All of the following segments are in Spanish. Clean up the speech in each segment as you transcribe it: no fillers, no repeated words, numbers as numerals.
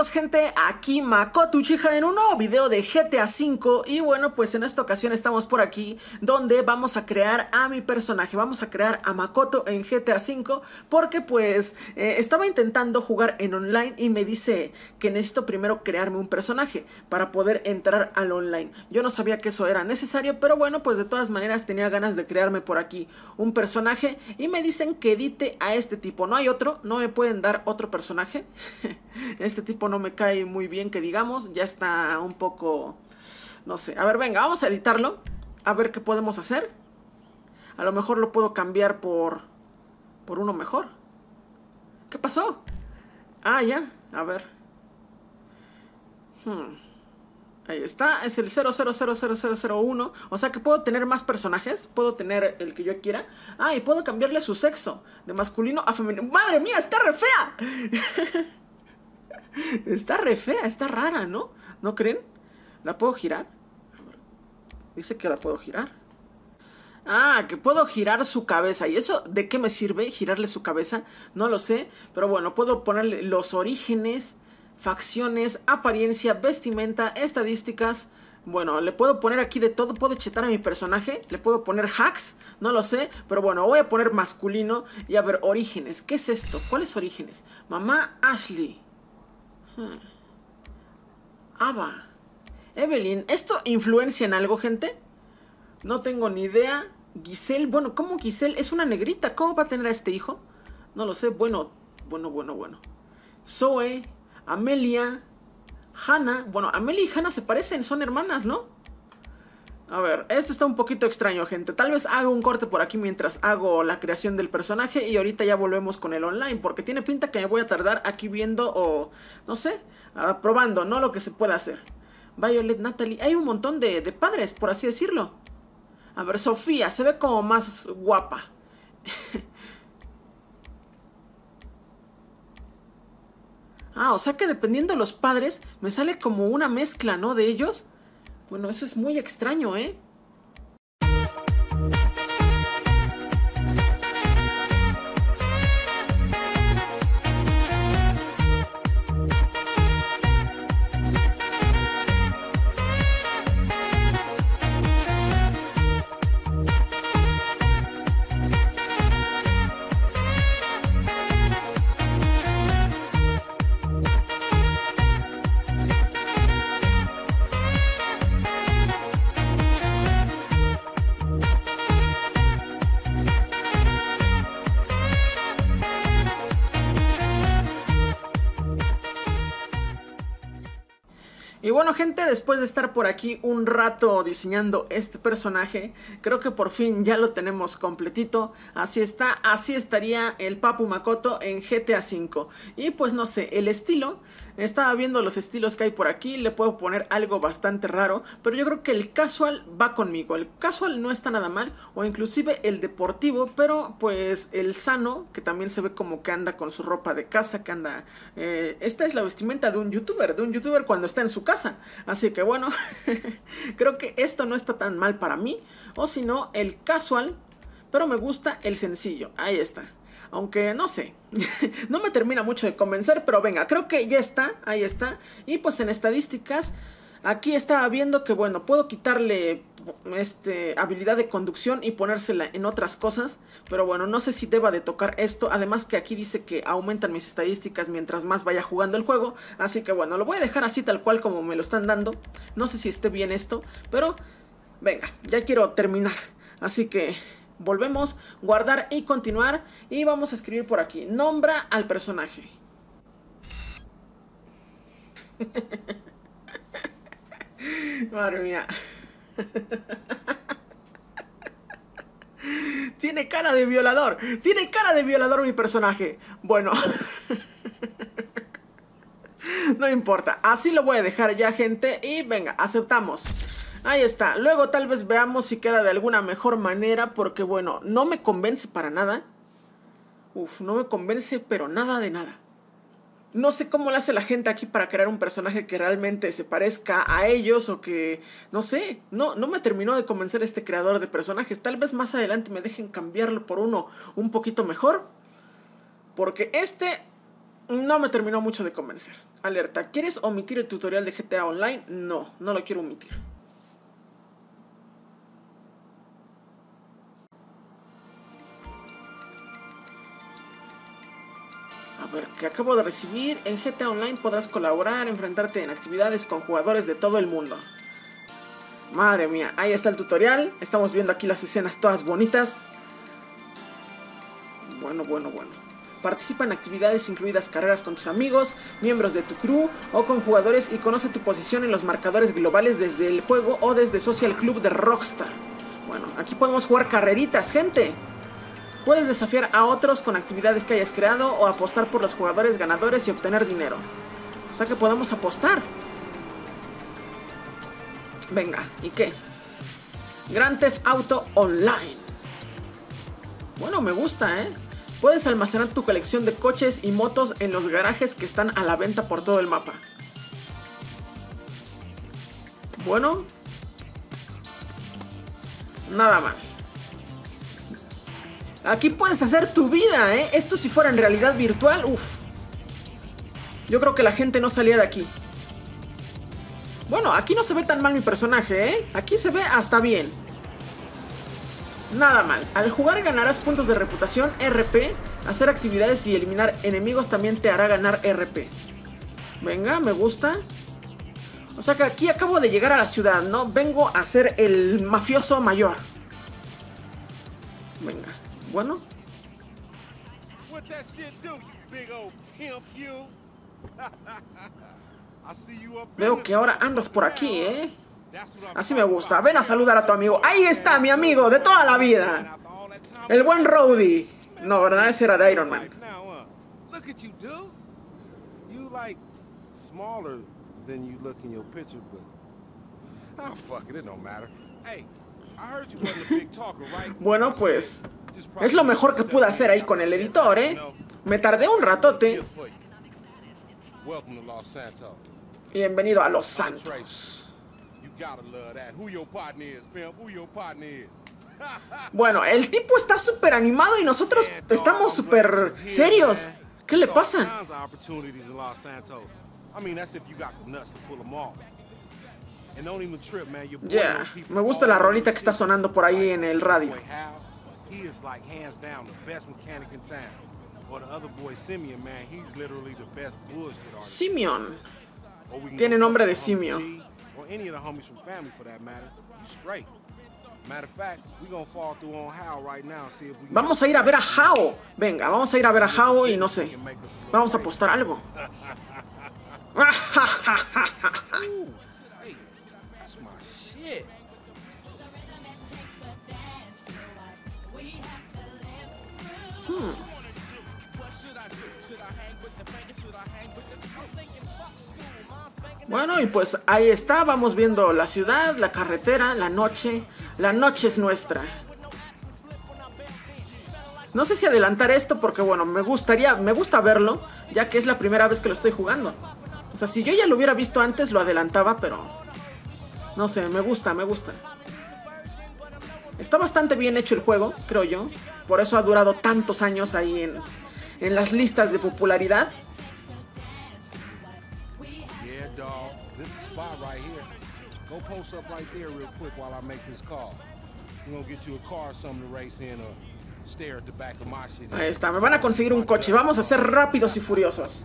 todos, gente, aquí Makoto Uchiha en un nuevo video de GTA V. Y bueno, pues en esta ocasión estamos por aquí donde vamos a crear a mi personaje. Vamos a crear a Makoto en GTA V porque pues estaba intentando jugar en online y me dice que necesito primero crearme un personaje para poder entrar al online. Yo no sabía que eso era necesario, pero bueno, pues de todas maneras tenía ganas de crearme por aquí un personaje. Y me dicen que edite a este tipo, no hay otro, no me pueden dar otro personaje. Este tipo no me cae muy bien, que digamos, ya está un poco, no sé. A ver, venga, vamos a editarlo, a ver qué podemos hacer. A lo mejor lo puedo cambiar por uno mejor. ¿Qué pasó? Ah, ya, a ver. Ahí está, es el 000001. O sea que puedo tener más personajes. Puedo tener el que yo quiera. Ah, y puedo cambiarle su sexo de masculino a femenino. ¡Madre mía, está re fea! Está re fea, está rara, ¿no? ¿No creen? ¿La puedo girar? Dice que la puedo girar. Ah, que puedo girar su cabeza. ¿Y eso de qué me sirve? ¿Girarle su cabeza? No lo sé. Pero bueno, puedo ponerle los orígenes, facciones, apariencia, vestimenta, estadísticas. Bueno, le puedo poner aquí de todo. Puedo chetar a mi personaje. Le puedo poner hacks, no lo sé. Pero bueno, voy a poner masculino. Y a ver, orígenes, ¿qué es esto? ¿Cuáles orígenes? Mamá Ashley, Ava, Evelyn. ¿Esto influencia en algo, gente? No tengo ni idea. Giselle, bueno, ¿cómo Giselle? Es una negrita, ¿cómo va a tener a este hijo? No lo sé, bueno. Zoe, Amelia, Hannah. Bueno, Amelia y Hannah se parecen, son hermanas, ¿no? A ver, esto está un poquito extraño, gente. Tal vez haga un corte por aquí mientras hago la creación del personaje. Y ahorita ya volvemos con el online, porque tiene pinta que me voy a tardar aquí viendo o, no sé, probando, ¿no? Lo que se pueda hacer. Violet, Natalie, hay un montón de padres, por así decirlo. A ver, Sofía, se ve como más guapa. Ah, o sea que dependiendo de los padres, me sale como una mezcla, ¿no? De ellos. Bueno, eso es muy extraño, ¿eh? Y bueno, gente, después de estar por aquí un rato diseñando este personaje, creo que por fin ya lo tenemos completito. Así está, así estaría el Papu Makoto en GTA V. Y pues no sé, el estilo, estaba viendo los estilos que hay por aquí, le puedo poner algo bastante raro, pero yo creo que el casual va conmigo. El casual no está nada mal, o inclusive el deportivo, pero pues el sano, que también se ve como que anda con su ropa de casa, que anda... esta es la vestimenta de un youtuber cuando está en su casa. Así que bueno, creo que esto no está tan mal para mí. O si no, el casual, pero me gusta el sencillo. Ahí está. Aunque no sé, no me termina mucho de convencer, pero venga, creo que ya está, ahí está. Y pues en estadísticas, aquí estaba viendo que bueno, puedo quitarle habilidad de conducción y ponérsela en otras cosas. Pero bueno, no sé si deba de tocar esto. Además que aquí dice que aumentan mis estadísticas mientras más vaya jugando el juego. Así que bueno, lo voy a dejar así tal cual como me lo están dando. No sé si esté bien esto, pero venga, ya quiero terminar. Así que... volvemos, guardar y continuar. Y vamos a escribir por aquí: nombra al personaje. Madre mía. Tiene cara de violador. Tiene cara de violador mi personaje. Bueno. No importa, así lo voy a dejar ya, gente. Y venga, aceptamos. Ahí está, luego tal vez veamos si queda de alguna mejor manera. Porque bueno, no me convence para nada. No me convence pero nada de nada. No sé cómo lo hace la gente aquí para crear un personaje que realmente se parezca a ellos. O que, no sé, no me terminó de convencer este creador de personajes. Tal vez más adelante me dejen cambiarlo por uno un poquito mejor, porque no me terminó mucho de convencer. Alerta, ¿quieres omitir el tutorial de GTA Online? No, no lo quiero omitir. A ver, que acabo de recibir. En GTA Online podrás colaborar, enfrentarte en actividades con jugadores de todo el mundo. Madre mía, ahí está el tutorial. Estamos viendo aquí las escenas todas bonitas. Bueno. Participa en actividades incluidas carreras con tus amigos, miembros de tu crew o con jugadores y conoce tu posición en los marcadores globales desde el juego o desde Social Club de Rockstar. Bueno, aquí podemos jugar carreritas, gente. Puedes desafiar a otros con actividades que hayas creado o apostar por los jugadores ganadores y obtener dinero. O sea que podemos apostar. Venga, ¿y qué? Grand Theft Auto Online. Bueno, me gusta, ¿eh? Puedes almacenar tu colección de coches y motos en los garajes que están a la venta por todo el mapa. Bueno, nada mal. Aquí puedes hacer tu vida, ¿eh? Esto si fuera en realidad virtual, uff. Yo creo que la gente no salía de aquí. Bueno, aquí no se ve tan mal mi personaje, ¿eh? Aquí se ve hasta bien. Nada mal. Al jugar ganarás puntos de reputación, RP. Hacer actividades y eliminar enemigos también te hará ganar RP. Venga, me gusta. O sea que aquí acabo de llegar a la ciudad, ¿no? Vengo a ser el mafioso mayor. Venga, bueno. Veo que ahora andas por aquí, ¿eh? Así me gusta. Ven a saludar a tu amigo. Ahí está, mi amigo de toda la vida. El buen Rowdy. No, ¿verdad? Ese era de Iron Man. Bueno, pues es lo mejor que pude hacer ahí con el editor, ¿eh? Me tardé un ratote. Bienvenido a Los Santos. Bueno, el tipo está súper animado y nosotros estamos súper serios. ¿Qué le pasa? Yeah, me gusta la rolita que está sonando por ahí en el radio. Simeon. Tiene nombre de simio. Vamos a ir a ver a Hao. Venga, vamos a ir a ver a Hao y no sé. Vamos a apostar algo. Bueno, y pues ahí está, vamos viendo la ciudad, la carretera, la noche. La noche es nuestra. No sé si adelantar esto porque, bueno, me gusta verlo, ya que es la primera vez que lo estoy jugando. O sea, si yo ya lo hubiera visto antes, lo adelantaba, pero... no sé, me gusta. Está bastante bien hecho el juego, creo yo. Por eso ha durado tantos años ahí en las listas de popularidad. Ahí está, me van a conseguir un coche. Vamos a ser rápidos y furiosos.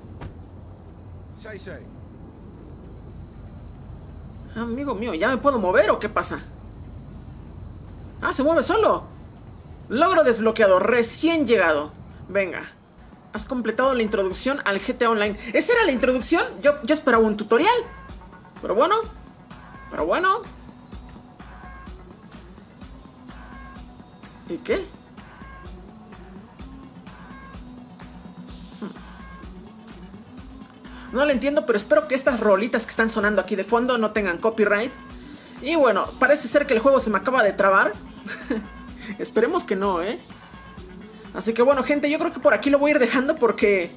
Amigo mío, ¿ya me puedo mover o qué pasa? Ah, se mueve solo. Logro desbloqueado, recién llegado. Venga. Has completado la introducción al GTA Online. ¿Esa era la introducción? Yo esperaba un tutorial. Pero bueno. ¿Y qué? No lo entiendo, pero espero que estas rolitas que están sonando aquí de fondo no tengan copyright. Y bueno, parece ser que el juego se me acaba de trabar. Esperemos que no, ¿eh? Así que bueno, gente, yo creo que por aquí lo voy a ir dejando porque...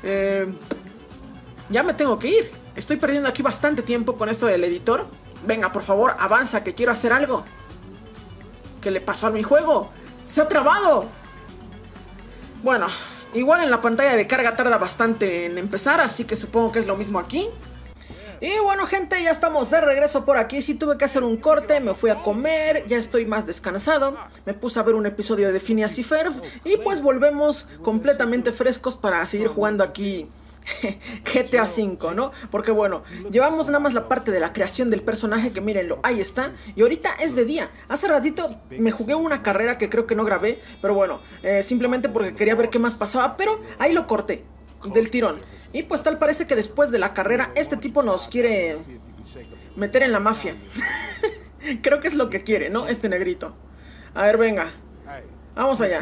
ya me tengo que ir. Estoy perdiendo aquí bastante tiempo con esto del editor. Venga, por favor, avanza, que quiero hacer algo. ¿Qué le pasó a mi juego? ¡Se ha trabado! Bueno, Igual en la pantalla de carga tarda bastante en empezar, así que supongo que es lo mismo aquí. Y bueno gente, ya estamos de regreso por aquí. Sí tuve que hacer un corte, me fui a comer, ya estoy más descansado. Me puse a ver un episodio de Phineas y Ferb y pues volvemos completamente frescos para seguir jugando aquí GTA V, ¿no? Porque bueno, llevamos nada más la parte de la creación del personaje, que mírenlo, ahí está. Y ahorita es de día. Hace ratito me jugué una carrera que creo que no grabé, pero bueno, simplemente porque quería ver qué más pasaba, pero ahí lo corté del tirón. Y pues tal parece que después de la carrera este tipo nos quiere meter en la mafia. Creo que es lo que quiere, ¿no? Este negrito. A ver, venga. Vamos allá.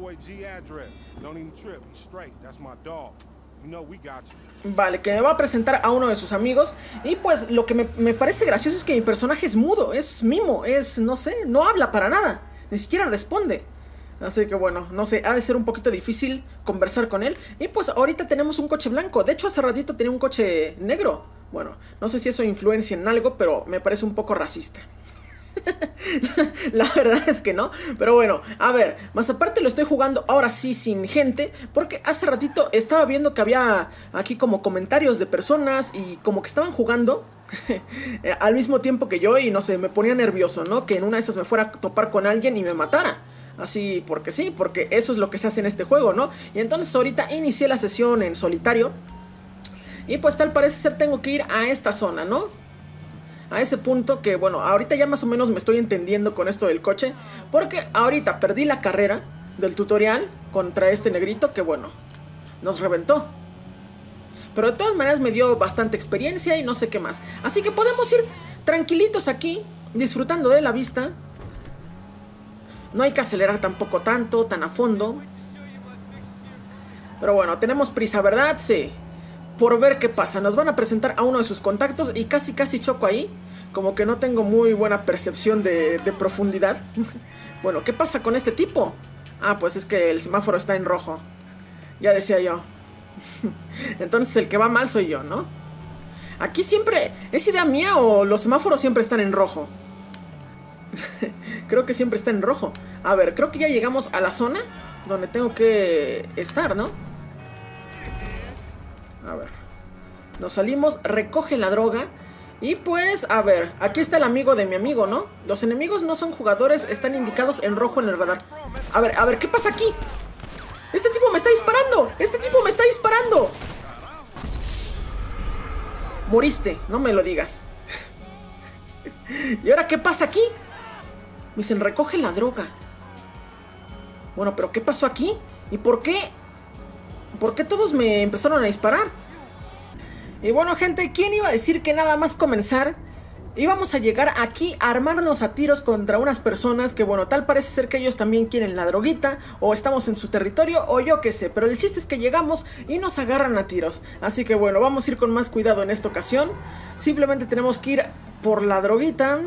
Vale, que me va a presentar a uno de sus amigos. Y pues lo que me parece gracioso es que mi personaje es mudo, es mimo, no sé, no habla para nada, ni siquiera responde. Así que bueno, no sé, ha de ser un poquito difícil conversar con él. Y pues ahorita tenemos un coche blanco. De hecho hace ratito tenía un coche negro. Bueno, no sé si eso influencia en algo, pero me parece un poco racista. La verdad es que no. Pero bueno, a ver, más aparte lo estoy jugando ahora sí sin gente, porque hace ratito estaba viendo que había aquí como comentarios de personas y como que estaban jugando al mismo tiempo que yo. Y no sé, me ponía nervioso, ¿no? Que en una de esas me fuera a topar con alguien y me matara. Así porque sí, porque eso es lo que se hace en este juego, ¿no? Y entonces ahorita inicié la sesión en solitario. Y pues tal parece ser tengo que ir a esta zona, ¿no? A ese punto que, bueno, ahorita ya más o menos me estoy entendiendo con esto del coche. Porque ahorita perdí la carrera del tutorial contra este negrito que, bueno, nos reventó. Pero de todas maneras me dio bastante experiencia y no sé qué más. Así que podemos ir tranquilitos aquí, disfrutando de la vista. No hay que acelerar tampoco tanto, tan a fondo. Pero bueno, tenemos prisa, ¿verdad? Sí. Por ver qué pasa. Nos van a presentar a uno de sus contactos y casi choco ahí. Como que no tengo muy buena percepción de profundidad. Bueno, ¿qué pasa con este tipo? Ah, pues es que el semáforo está en rojo. Ya decía yo. Entonces el que va mal soy yo, ¿no? Aquí siempre... ¿Es idea mía o los semáforos siempre están en rojo? Creo que siempre está en rojo. A ver, creo que ya llegamos a la zona donde tengo que estar, ¿no? A ver, nos salimos, recoge la droga. Y pues, a ver, aquí está el amigo de mi amigo, ¿no? Los enemigos no son jugadores, están indicados en rojo en el radar. A ver, ¿qué pasa aquí? ¡Este tipo me está disparando! ¡Este tipo me está disparando! Moriste, no me lo digas. ¿Y ahora qué pasa aquí? Me dicen, recoge la droga. Bueno, pero ¿qué pasó aquí? ¿Y por qué? ¿Por qué todos me empezaron a disparar? Y bueno, gente, ¿quién iba a decir que nada más comenzar íbamos a llegar aquí a armarnos a tiros contra unas personas que, bueno, tal parece ser que ellos también quieren la droguita, o estamos en su territorio, o yo qué sé, pero el chiste es que llegamos y nos agarran a tiros. Así que bueno, vamos a ir con más cuidado en esta ocasión. Simplemente tenemos que ir por la droguita.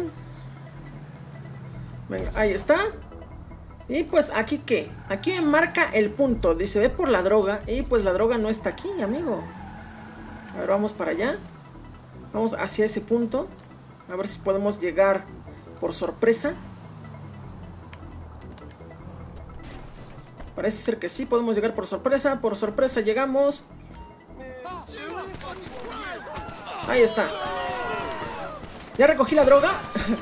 Venga, ahí está. Y pues aquí ¿qué? Aquí me marca el punto, dice ve por la droga. Y pues la droga no está aquí, amigo. A ver, vamos para allá. Vamos hacia ese punto. A ver si podemos llegar por sorpresa. Parece ser que sí, podemos llegar por sorpresa. Por sorpresa llegamos. Ahí está. Ya recogí la droga.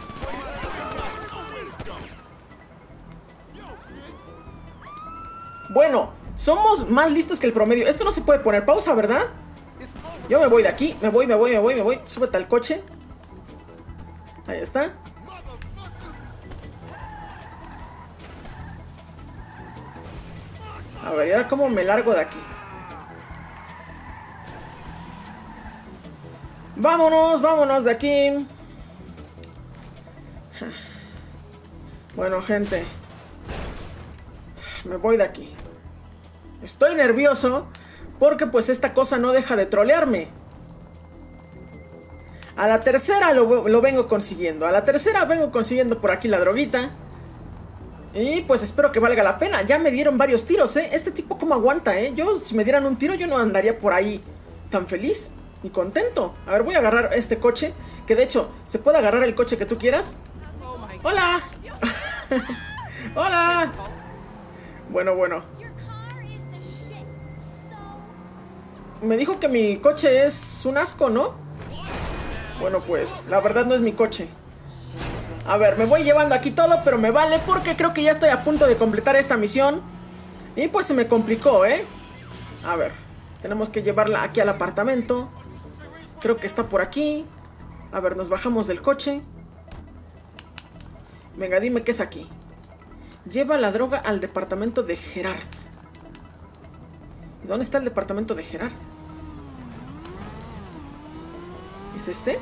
Bueno, somos más listos que el promedio. Esto no se puede poner pausa, ¿verdad? Yo me voy de aquí, me voy. Súbete al coche. Ahí está. A ver, ¿y ahora cómo me largo de aquí? Vámonos de aquí. Bueno, gente, me voy de aquí. Estoy nervioso porque pues esta cosa no deja de trolearme. A la tercera lo vengo consiguiendo. A la tercera vengo consiguiendo por aquí la droguita. Y pues espero que valga la pena. Ya me dieron varios tiros, ¿eh? Este tipo cómo aguanta, ¿eh? Yo, si me dieran un tiro, yo no andaría por ahí tan feliz y contento. A ver, voy a agarrar este coche. Que de hecho, ¿se puede agarrar el coche que tú quieras? ¡Hola! ¡Hola! Bueno. Me dijo que mi coche es un asco, ¿no? Bueno, pues, la verdad no es mi coche. A ver, me voy llevando aquí todo, pero me vale porque creo que ya estoy a punto de completar esta misión. Y pues se me complicó, ¿eh? A ver, tenemos que llevarla aquí al apartamento. Creo que está por aquí. A ver, nos bajamos del coche. Venga, dime qué es aquí. Lleva la droga al departamento de Gerard. ¿Y dónde está el departamento de Gerard? ¿Es este?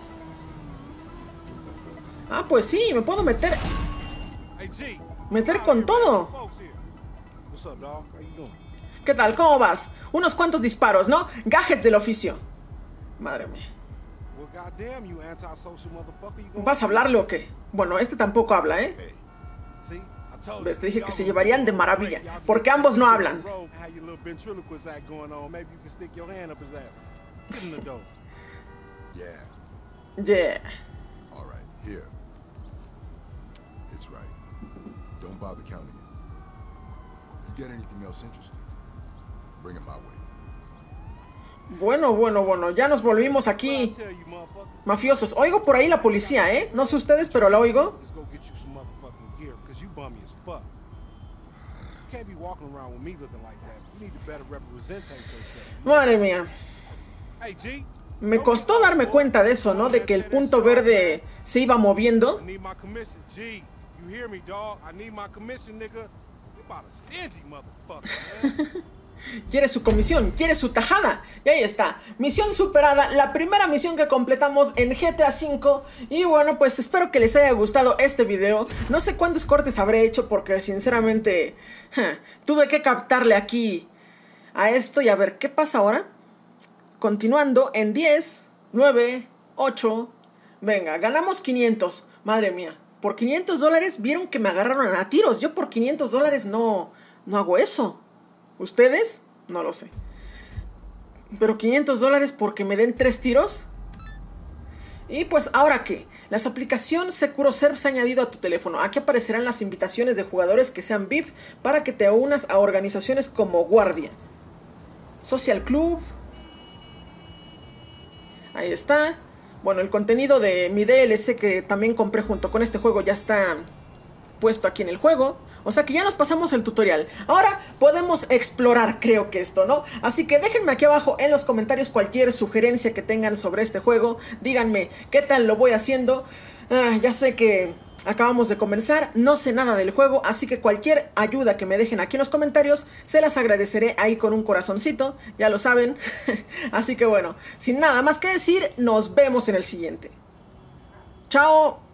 Ah, pues sí, me puedo meter. Meter con todo. ¿Qué tal? ¿Cómo vas? Unos cuantos disparos, ¿no? Gajes del oficio. Madre mía. ¿Vas a hablarle o qué? Bueno, este tampoco habla, ¿eh? ¿Ves? Te dije que se llevarían de maravilla. Porque ambos no hablan. Yeah. Bueno, ya nos volvimos aquí mafiosos. Oigo por ahí la policía, ¿eh? No sé ustedes, pero la oigo. Madre mía. Me costó darme cuenta de eso, ¿no? De que el punto verde se iba moviendo. Quiere su comisión, quiere su tajada. Y ahí está, misión superada. La primera misión que completamos en GTA V. Y bueno, pues espero que les haya gustado este video. No sé cuántos cortes habré hecho porque sinceramente tuve que captarle aquí a esto. Y a ver, ¿qué pasa ahora? Continuando en 10, 9, 8. Venga, ganamos 500. Madre mía, por $500 vieron que me agarraron a tiros. Yo por $500 no hago eso. ¿Ustedes? No lo sé. Pero $500 porque me den 3 tiros. Y pues, ¿ahora qué? Las aplicaciones SecuroServ se ha añadido a tu teléfono. Aquí aparecerán las invitaciones de jugadores que sean VIP para que te unas a organizaciones como Guardia, Social Club. Ahí está. Bueno, el contenido de mi DLC que también compré junto con este juego ya está puesto aquí en el juego. O sea que ya nos pasamos el tutorial. Ahora podemos explorar, creo que esto, ¿no? Así que déjenme aquí abajo en los comentarios cualquier sugerencia que tengan sobre este juego. Díganme qué tal lo voy haciendo. Ya sé que acabamos de comenzar, no sé nada del juego, así que cualquier ayuda que me dejen aquí en los comentarios se las agradeceré ahí con un corazoncito, ya lo saben. Así que bueno, sin nada más que decir, nos vemos en el siguiente. ¡Chao!